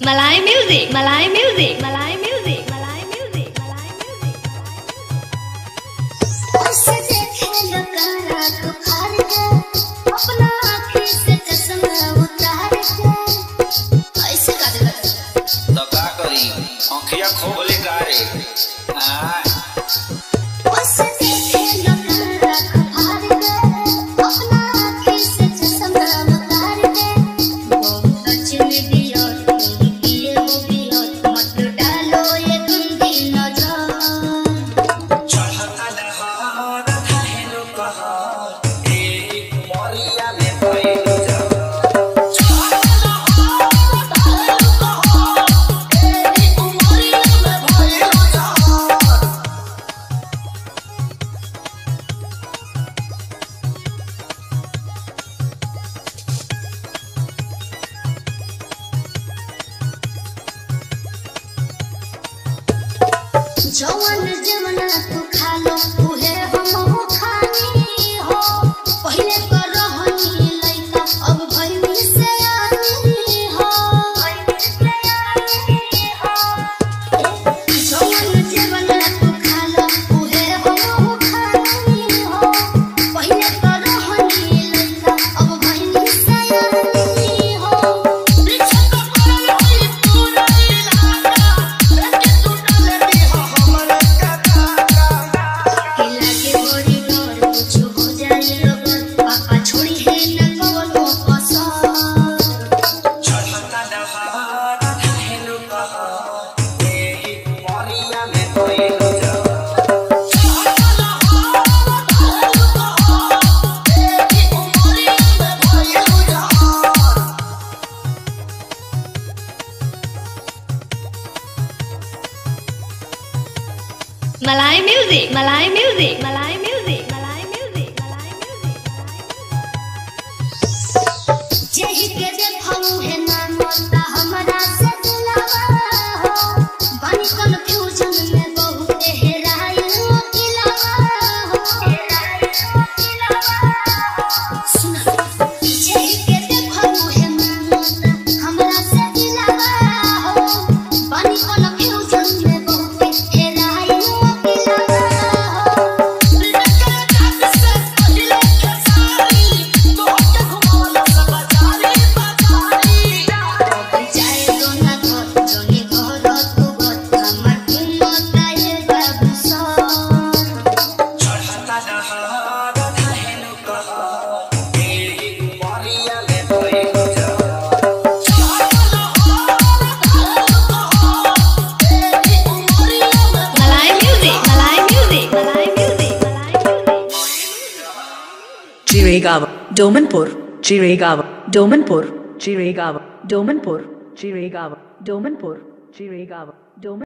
Malay music, Malay music, Malay music, Malay music, Malay music. उसे देखे लगा तो हार गए, अपना आँखें से चश्मा उतार गए। ऐसे कर तो का करी आँखिया खोले कारे उसे देखे लगा तो हार गए, अपना आँखें से चश्मा उतार गए। बहुत अच्छे में दिया जवन जवना तू खा लो उहे हम खानी हो। पहिले तो रहनी लइका अब भइनी से आनी हो। जवन जवना तू खा लो उहे हम खानी हो। पहिले तो रहनी लइका अब भइनी से आनी हो। Malay music, Malay music, Malay music, Malay music, Malay music. जेहि के देखऊ है ना मोता हमरा से दिलावा हो। बनी कन्फ्यूजन में बहुत हेराई हो दिलावा हो। सुना जेहि के देखऊ है ना मोता हमरा से दिलावा हो। बनी कन्फ्यूजन में बहुत हेराई हो Jiregaon, Domanpur, Jiregaon, Domanpur, Jiregaon, Domanpur, Jiregaon, Domanpur, Jiregaon, Domanpur.